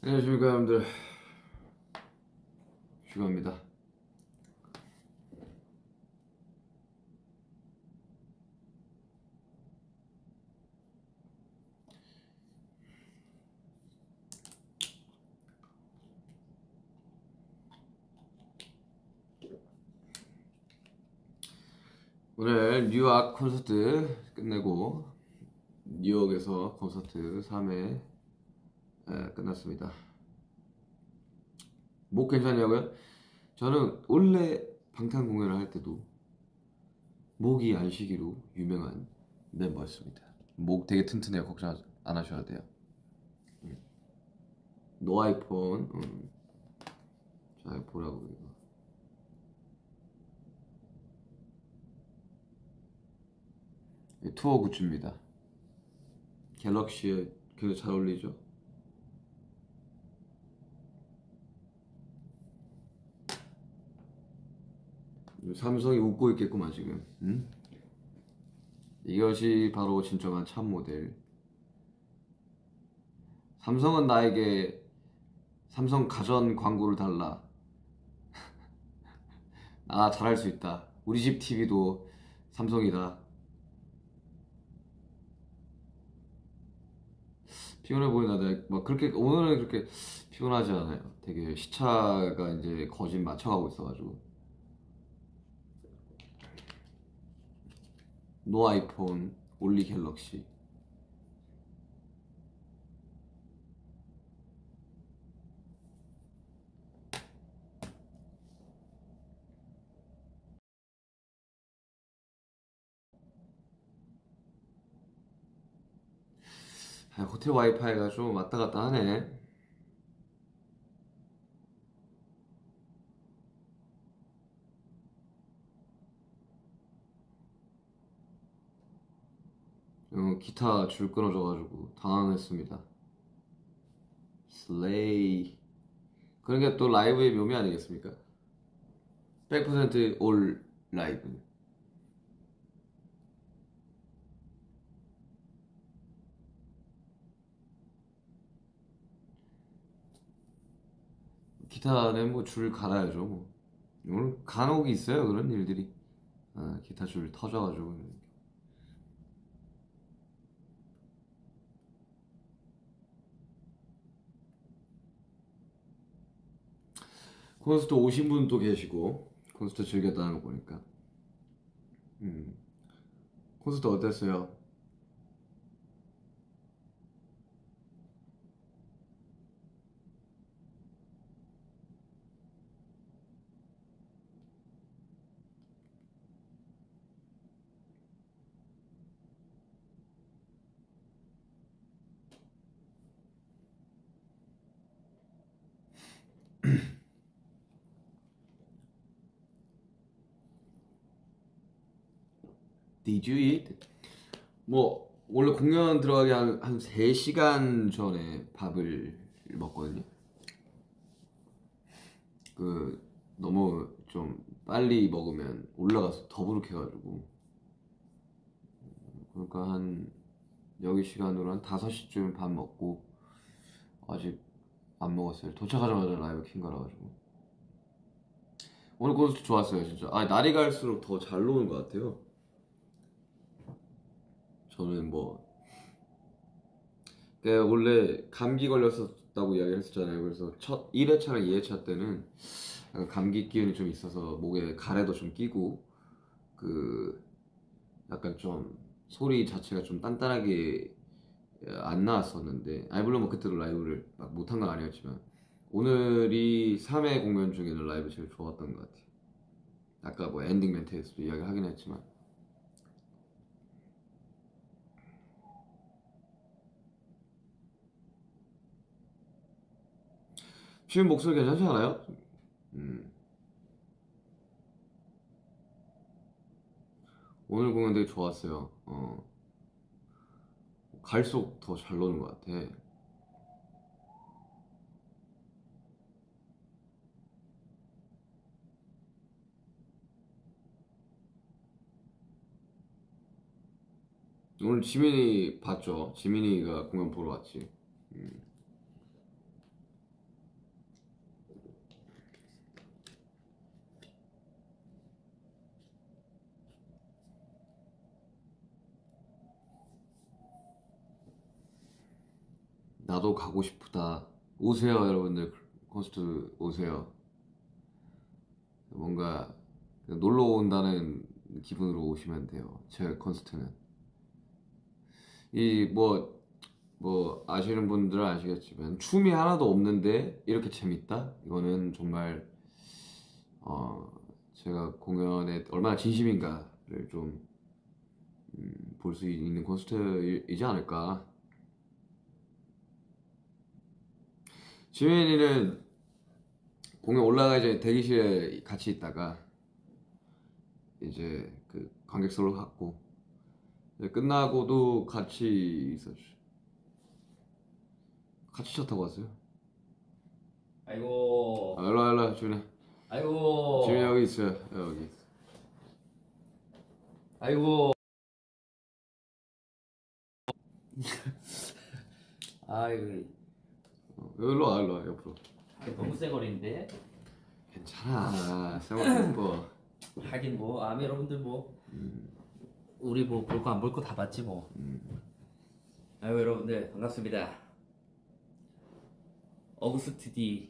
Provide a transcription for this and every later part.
안녕하십니까 여러분들. 슈가입니다. 오늘 뉴욕 콘서트 끝내고 뉴욕에서 콘서트 3회 끝났습니다. 목 괜찮냐고요? 저는 원래 방탄 공연을 할 때도 목이 안 쉬기로 유명한 멤버였습니다. 목 되게 튼튼해요. 걱정 안 하셔도 돼요. 노 아이폰. 자, 보라고 이거. 투어 굿즈입니다. 갤럭시에 굉장히 잘 어울리죠? 삼성이 웃고 있겠구만 지금. 응? 이것이 바로 진정한 참 모델. 삼성은 나에게 삼성 가전 광고를 달라. 나 잘할 수 있다. 우리 집 TV도 삼성이다. 피곤해 보이나? 막 그렇게 오늘은 그렇게 피곤하지 않아요. 되게 시차가 이제 거진 맞춰가고 있어가지고. 노 아이폰, 올리 갤럭시. 호텔 와이파이가 좀 왔다 갔다 하네. 기타 줄 끊어져가지고 당황했습니다. 슬레이. 그런 게 또 라이브의 묘미 아니겠습니까? 100%올 라이브. 기타는 뭐 줄 갈아야죠. 뭐. 오늘 간혹 있어요 그런 일들이. 기타 줄 터져가지고. 콘서트 오신 분도 계시고 콘서트 즐겼다는 거 보니까. 콘서트 어땠어요? Did you eat? 뭐 원래 공연 들어가기 한 3시간 전에 밥을 먹거든요. 그 너무 좀 빨리 먹으면 올라가서 더부룩해가지고, 그러니까 한 여기 시간으로 한 5시쯤 밥 먹고 아직 안 먹었어요. 도착하자마자 라이브 킨 거라 가지고. 오늘 콘서트 좋았어요 진짜. 날이 갈수록 더 잘 노는 것 같아요. 저는 뭐 원래 감기 걸렸었다고 이야기를 했었잖아요. 그래서 첫 1회차랑 2회차 때는 약간 감기 기운이 좀 있어서 목에 가래도 좀 끼고, 그 약간 좀 소리 자체가 좀 단단하게 안 나왔었는데, 물론 뭐 그때도 라이브를 막 못한 건 아니었지만 오늘이 3회 공연 중에는 라이브 제일 좋았던 것 같아요. 아까 뭐 엔딩 멘트에서도 이야기를 하긴 했지만. 지금 목소리 괜찮지 않아요? 음, 오늘 공연 되게 좋았어요. 갈수록 더 잘 노는 것 같아. 오늘 지민이 봤죠? 지민이가 공연 보러 왔지. 음. 나도 가고 싶다. 오세요 여러분들. 콘서트 오세요. 뭔가 놀러 온다는 기분으로 오시면 돼요. 제 콘서트는 이 뭐 아시는 분들은 아시겠지만 춤이 하나도 없는데 이렇게 재밌다? 이거는 정말 제가 공연에 얼마나 진심인가를 좀 볼 수 있는 콘서트이지 않을까. 지민이는 공연 올라가기 전에 대기실에 같이 있다가 이제 그 관객석으로 갔고 끝나고도 같이 있었죠. 같이 차 타고 왔어요. 아이고. 일로 지민아. 아이고. 지민이 여기 있어요. 여기. 아이고. 아이고. 일로 와 옆으로. 너무 쎄거리인데. 괜찮아. 생활 예뻐. 하긴 뭐 여러분들 뭐 우리 뭐 볼 거 안 볼 거 다 봤지 뭐. 아이고 여러분들 반갑습니다. 어거스트 D.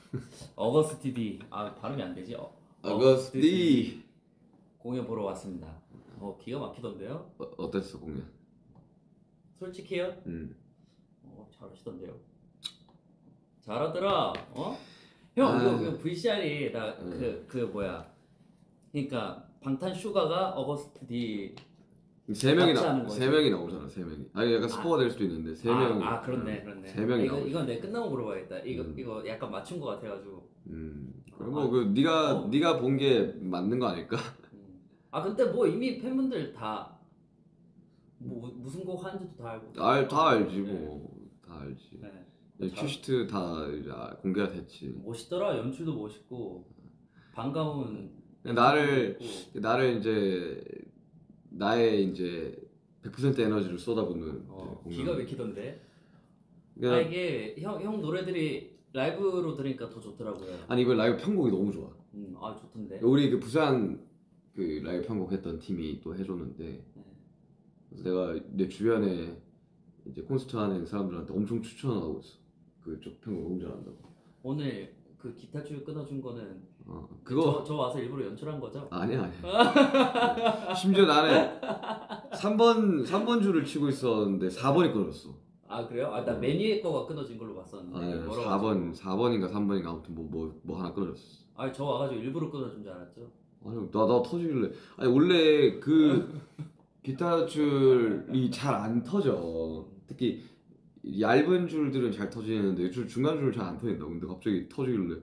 발음이 안 되지. 어거스트 D 공연 보러 왔습니다. 기가 막히던데요? 어땠어 공연? 솔직해요? 음. 잘하시던데요? 잘하더라. 형, 아. 이거 VCR이 그 뭐야? 그러니까 방탄슈가가 어거스트 D 세 같이 하는 명이 거지. 세 명이 나오잖아. 세 명이. 아니 약간 스포가 될 수도 있는데 세 명이. 그렇네. 세 명이 이거 나오죠. 이건 내가 끝나고 물어봐야겠다. 이거 약간 맞춘 거 같아가지고. 그럼 뭐 네가 본 게 맞는 거 아닐까? 근데 뭐 이미 팬분들 다 뭐 무슨 곡 하는지도 다 알고. 다 알지 네. 뭐. 다 알지. 네. 큐시트 다 이제 공개가 됐지. 멋있더라. 연출도 멋있고 반가운. 나를 있고. 이제 나의 이제 100% 에너지를 쏟아붓는 기가 막히던데. 그러니까, 이게 형 노래들이 라이브로 들으니까 더 좋더라고요. 아니 이번 라이브 편곡이 너무 좋아. 좋던데. 우리 그 부산 그 라이브 편곡했던 팀이 또 해줬는데 네. 그래서 내가 내 주변에 이제 콘서트 하는 사람들한테 엄청 추천하고 있어. 그쪽 편곡 너무 잘한다고. 오늘 그 기타줄 끊어준 거는 그거 저 와서 일부러 연출한 거죠? 아니야. 심지어 나는 3번 줄을 치고 있었는데 4번이 끊어졌어. 그래요? 나 맨 위에 거가 끊어진 걸로 봤었는데. 아니, 멀어가지고. 4번인가 3번인가 아무튼 뭐 하나 끊어졌어. 저 와가지고 일부러 끊어준 줄 알았죠? 아니 나 터지길래. 아니 원래 그 기타 줄이 잘 안 터져. 특히 얇은 줄들은 잘 터지는데 중간 줄은 잘 안 터진다. 근데 갑자기 터지길래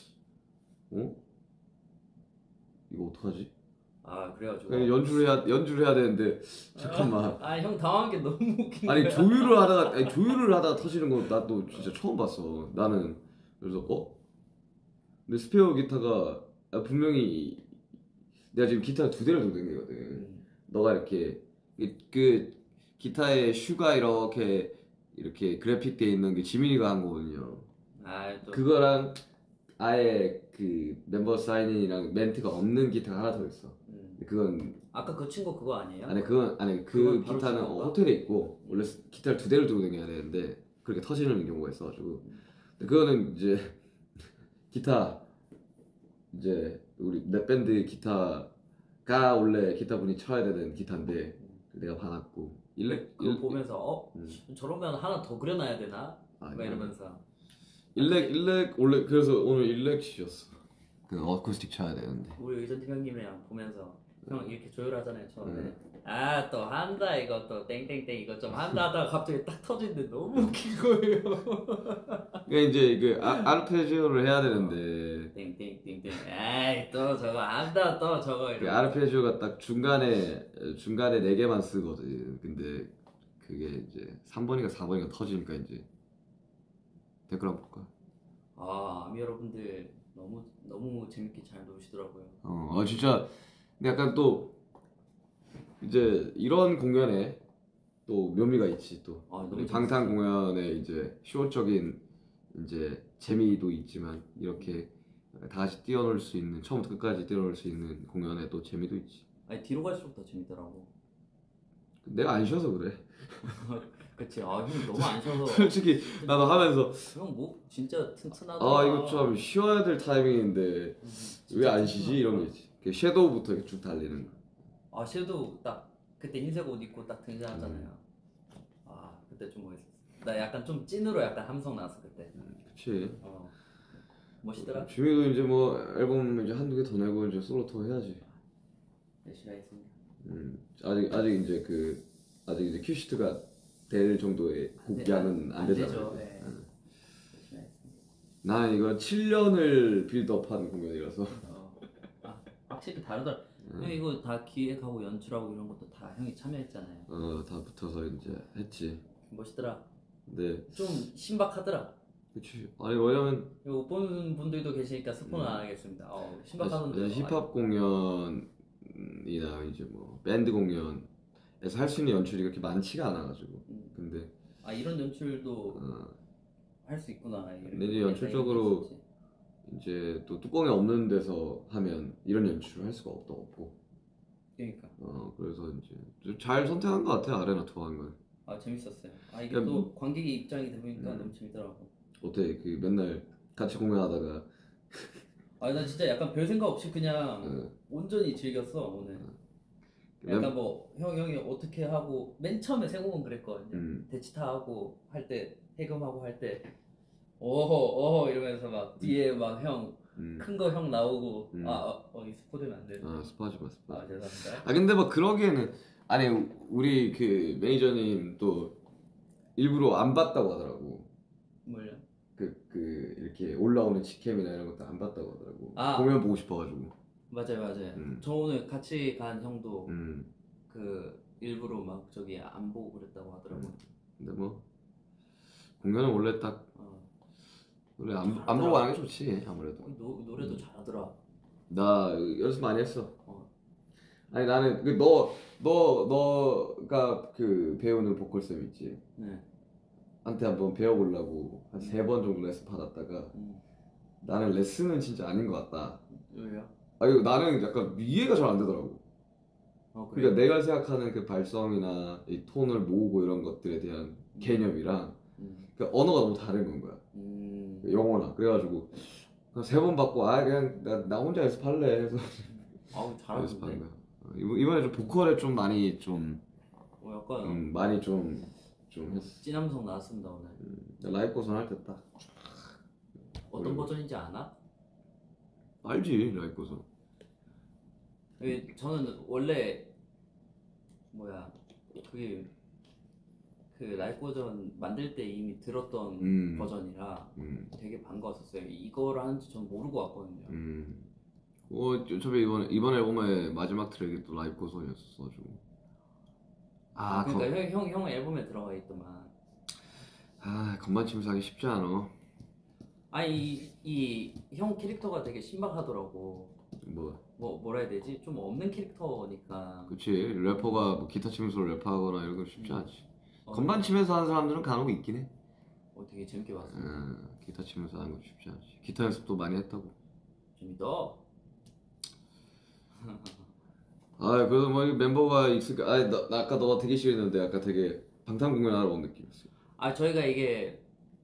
이거 어떡하지? 그래가지고. 그냥 연주를 해야 되는데 잠깐만. 형 당황한 게 너무 웃긴 아니 거야. 조율을 하다가 터지는 거 나도 진짜 처음 봤어. 나는 그래서 근데 스페어 기타가 분명히 내가 지금 기타 2대를 들고 다니거든. 너가 이렇게 그 기타에 슈가 이렇게 그래픽 돼 있는 게 지민이가 한 거거든요. 또. 그거랑 아예 그 멤버 사인이랑 멘트가 없는 기타가 하나 더 있어. 그건 아까 그 친구 그거 아니에요? 그 그건 바로 기타는 친구인가? 호텔에 있고 원래 기타를 2대를 들고 다녀야 되는데 그렇게 터지는 경우가 있어가지고 근데 그거는 이제 기타 이제 우리 내 밴드 기타가 원래 기타분이 쳐야 되는 기타인데 내가 받았고 그거 보면서 저러면 하나 더 그려놔야 되나? 막 이러면서 일렉 원래 그래서 오늘 일렉 치셨어. 그 어쿠스틱 쳐야 되는데 우리 의전팀 형님이랑 보면서 형 이렇게 조율하잖아요 처음에. 또 한다 이거 또 땡땡땡 이거 좀 한다 하다가 갑자기 딱 터지는데 너무 웃긴 거예요. 그러니까 이제 그 아르페지오를 해야 되는데 땡땡땡땡 또 저거 한다 또 저거 그 이러고. 아르페지오가 딱 중간에 4개만 쓰거든. 근데 그게 이제 3번인가 4번인가 터지니까 이제 댓글 한번 볼까? 아미 여러분들 너무 재밌게 잘 노시더라고요. 진짜 근데 약간 또 이제 이런 공연에 또 묘미가 있지 또. 너무 방탄 공연에 이제 쇼적인 이제 재미도 있지만 이렇게 다 같이 뛰어놀 수 있는 처음부터 끝까지 뛰어놀 수 있는 공연에 또 재미도 있지. 뒤로 갈수록 더 재밌더라고. 내가 안 쉬어서 그래. 그치. 아, 형 너무 안 쉬어서. 솔직히 나도 하면서 형목 진짜 튼튼하다. 아 이거 좀 쉬어야 될 타이밍인데 왜 안 쉬지 이런 게 있지. 그 섀도우부터 이렇게 쭉 달리는 거. 아, 섀도우 딱 그때 흰색 옷 입고 딱 등장하잖아요. 아, 그때 좀 멋있었어. 나 약간 좀 찐으로 약간 함성 나왔어 그때. 그치. 어, 멋있더라. 주미도 이제 뭐 앨범 이제 한두 개 더 내고 이제 솔로 투어 해야지. 열심히 하겠습니다. 아직 이제 아직 이제 큐시트가 될 정도의 곡량은 안 되잖아. 되죠. 이제. 예. 열심히 하겠습니다. 나는 이거 7년을 빌드업한 공연이라서. 아, 확실히 다르더라. 형 이거 다 기획하고 연출하고 이런 것도 다 형이 참여했잖아요. 다 붙어서 이제 했지. 멋있더라. 근데 좀 신박하더라. 그치. 아니 왜냐면 이거 못 보는 분들도 계시니까 스포는 안 하겠습니다. 신박하던데. 힙합 공연이나 이제 뭐 밴드 공연에서 할 수 있는 연출이 그렇게 많지가 않아가지고. 근데 아, 이런 연출도 어, 할 수 있구나. 근데 이제 연출적으로 이제 또 뚜껑이 없는 데서 하면 이런 연출을 할 수가 없고. 그러니까. 그래서 이제 잘 선택한 것 같아 아레나 투어 한 건. 아, 재밌었어요. 아, 이게 그러니까 또 관객의 입장이 되보니까 너무 재밌더라고. 어때 그 맨날 같이 공연하다가 아, 나 진짜 약간 별 생각 없이 그냥 어. 온전히 즐겼어 오늘. 약간 뭐 형이 어떻게 하고 맨 처음에 세곡은 그랬거든요. 대치타 하고 할 때 해금하고 할 때 오호 이러면서 막 뒤에 막 형 큰 거 형 나오고 이 스포되면 안 되는데. 스파지 마 스파. 아, 죄송합니다. 근데 뭐 그러기에는 아니 우리 그 매니저님 또 일부러 안 봤다고 하더라고. 뭘요? 그 이렇게 올라오는 직캠이나 이런 것도 안 봤다고 하더라고. 아. 공연 보고 싶어가지고. 맞아요. 저 오늘 같이 간 형도 그 일부러 막 저기 안 보고 그랬다고 하더라고요. 근데 뭐 공연은 원래 딱 원래 안 보고 하는 게 좋지 아무래도. 노래도 잘하더라. 나 연습 많이 했어. 어. 아니 나는 너가 그 배우는 보컬 쌤 있지. 네. 한테 한번 배워보려고 한 3번 정도 레슨 받았다가 나는 레슨은 진짜 아닌 것 같다. 왜요? 아니 나는 약간 이해가 잘 안 되더라고. 그래요? 그러니까 내가 생각하는 그 발성이나 이 톤을 모으고 이런 것들에 대한 개념이랑 그 언어가 너무 다른 건 거야. 그 영어나. 그래가지고 3번 받고 그냥 나 혼자 연습할래 해서 아우, 연습한 잘하는데. 거야. 이번에 좀 보컬에 좀 많이 좀 약간 많이 좀 했어. 찐함성 나왔습니다 오늘. 라이브 고선 할 때 딱 어떤 버전인지 아나? 알지 라이브 고선. 저는 원래 그게 그 라이브 버전 만들 때 이미 들었던 버전이라 되게 반가웠었어요. 이거를 하는지 전 모르고 왔거든요. 어차피 이번 앨범의 마지막 트랙이 또 라이브 고선이었어가지고. 그러니까 형 앨범에 들어가 있더만. 건반 치면서 하기 쉽지 않아. 이 형 캐릭터가 되게 신박하더라고. 뭐라 해야 되지? 좀 없는 캐릭터니까. 그치. 래퍼가 뭐 기타 치면서 랩하거나 이런 거 쉽지 않지. 건반 치면서 하는 사람들은 간혹 있긴 해. 되게 재밌게 봤어. 기타 치면서 하는 거 쉽지 않지. 기타 연습도 많이 했다고. 재밌다. 그래서 뭐 멤버가 있으니까 나 아까 너가 되게 싫어했는데 아까 되게 방탄 공연하러 온 느낌이었어. 저희가 이게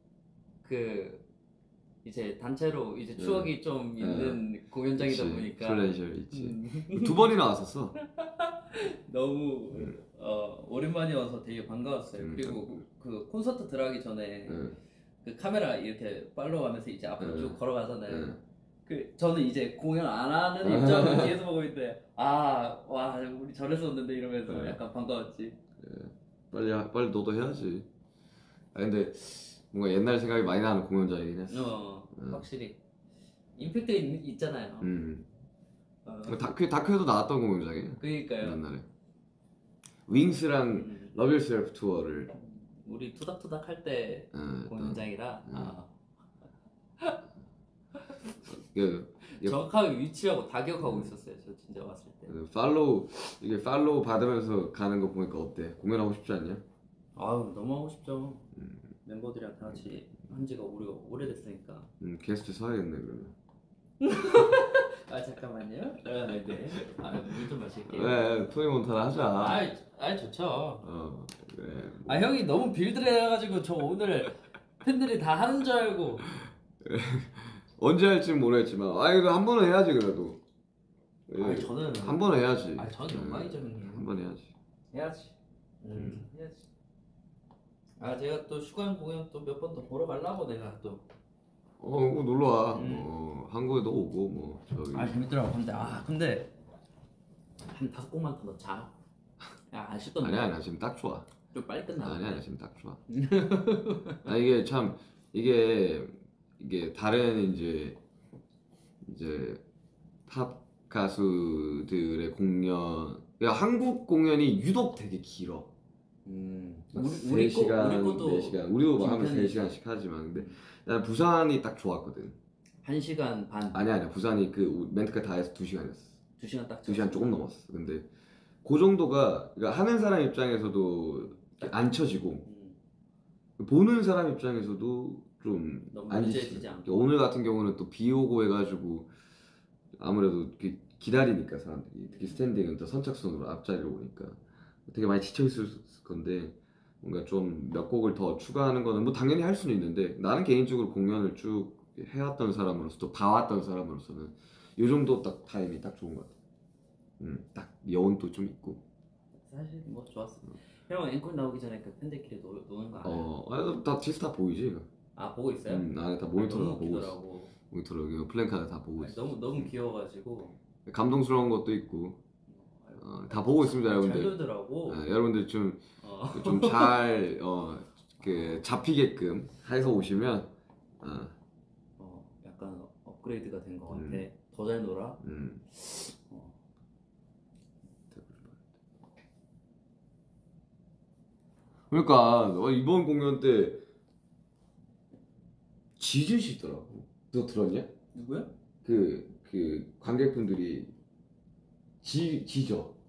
이제 단체로 이제 추억이 좀 있는 공연장이다 그치. 보니까 플레이저 있지. 2번이나 왔었어. 너무 오랜만에 와서 되게 반가웠어요. 그리고 그 콘서트 들어가기 전에 그 카메라 이렇게 팔로우하면서 이제 앞으로 쭉 걸어가잖아요. 저는 이제 공연 안 하는 입장으로 뒤에서 보고 있는데 와 우리 잘했었는데 이러면서 약간 반가웠지. 빨리 너도 해야지. 근데 뭔가 옛날 생각이 많이 나는 공연장이긴 했어. 확실히 임팩트 있잖아요. 다큐에도 나왔던 공연장이에요. 그러니까요. 옛날에 윙스랑 Love Yourself 투어를 우리 투닥투닥 할 때 공연장이라 정확하게 위치하고 다 기억하고 있었어요. 저 진짜 왔을 때. 팔로우 받으면서 가는 거 보니까 어때? 공연하고 싶지 않냐? 너무 하고 싶죠. 멤버들이랑 다 같이 한 지가 우리가 오래됐으니까. 게스트 사야겠네 그러면. 아 잠깐만요. 네. 물 좀 마실게요. 왜 토니 몬타나 하자. 좋죠. 그래. 형이 너무 빌드를 해가지고 저 오늘 팬들이 다 하는 줄 알고. 언제 할지는 모르겠지만, 그래도 한 번은 해야지 그래도. 저는 한 번은 해야지. 저는 영광이죠 형님. 한 번 해야지. 해야지. 해야지. 제가 또 슈가형 공연 또 몇 번 더 보러 가려고 내가 또. 뭐 놀러 와. 한국에도 오고 뭐 저기. 재밌더라고. 근데 한 5곡만 더 넣자. 안 쉽던데. 아니야 지금 딱 좋아. 좀 빨리 끝나. 아니야 지금 딱 좋아. 이게 참 이게 다른 이제 팝 가수들의 공연, 그러니까 한국 공연이 유독 되게 길어. 우리 3시간, 것도 4시간. 우리도 뭐 하면 편이지. 3시간씩 하지만 근데 난 부산이 딱 좋았거든. 1시간 반. 아니야 부산이 그 멘트가 다 해서 2시간이었어. 2시간 딱. 2시간 조금 넘었어. 근데 그 정도가, 그러니까 하는 사람 입장에서도 안 쳐지고 보는 사람 입장에서도 좀 너무 안 문제지지 지치고. 않고. 오늘 같은 경우는 또 비 오고 해가지고 아무래도 이렇게 기다리니까 사람들이, 특히 스탠딩은 또 선착순으로 앞자리로 오니까 되게 많이 지쳐 있을 건데, 뭔가 좀 몇 곡을 더 추가하는 거는 뭐 당연히 할 수는 있는데, 나는 개인적으로 공연을 쭉 해왔던 사람으로서 또 봐왔던 사람으로서는 요 정도 딱 타임이 딱 좋은 것 같아. 딱 여운도 좀 있고. 사실 뭐 좋았어. 형 앵콜 나오기 전에 그 팬들끼리 노는 거 알아요? 다 디스타 보이지 이거? 보고 있어요? 안에 다 모니터로 다 너무 보고 있어. 웃기더라고. 모니터로 플랜카드 다 보고 있어. 너무 귀여워가지고. 감동스러운 것도 있고. 다 보고 있습니다, 잘 여러분들. 놀더라고. 여러분들 좀 잘 잡히게끔 해서 오시면 약간 업그레이드가 된 것 같아. 음. 더 잘 놀아. 그러니까 이번 공연 때 지지시더라고. 너 들었냐? 누구야? 그 관객분들이 지져.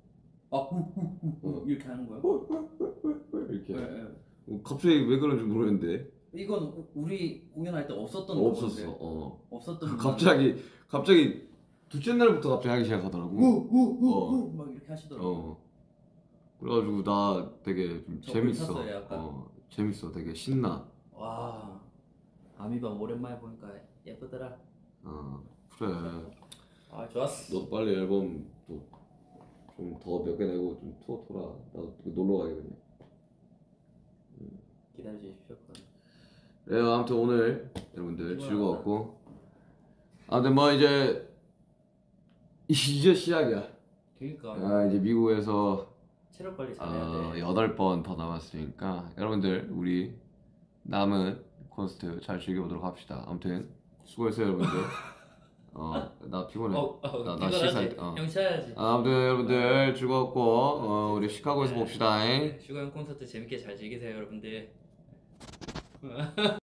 이렇게 하는 거야? 이렇게. 네. 갑자기 왜 그런지 모르겠는데. 이건 우리 공연할 때 없었던 없었어. 건데. 없었던 갑자기 둘째 날부터 갑자기 하기 시작하더라고. 막 이렇게 하시더라고. 그래가지고 나 되게 좀 저 재밌어. 미쳤어요, 약간. 재밌어. 되게 신나. 와, 아미밤 오랜만에 보니까 예쁘더라. 그래. 좋았어. 너도 빨리 앨범 좀 더 몇 개 내고 좀 투어 돌아. 나도 놀러 가야겠네. 기다려주십시오. 네, 아무튼 오늘 여러분들 피곤하다. 즐거웠고, 아무튼 뭐 이제 시작이야. 그러니까 이제 미국에서 체력 관리 잘해야 돼. 8번 더 남았으니까 여러분들 우리 남은 콘서트 잘 즐겨보도록 합시다. 아무튼 수고했어요 여러분들. 나 피곤해. 나 피곤하지? 시사할 형 쉬어야지. 아무튼 여러분들 즐거웠고 우리 시카고에서 봅시다. 슈가형 콘서트 재밌게 잘 즐기세요 여러분들.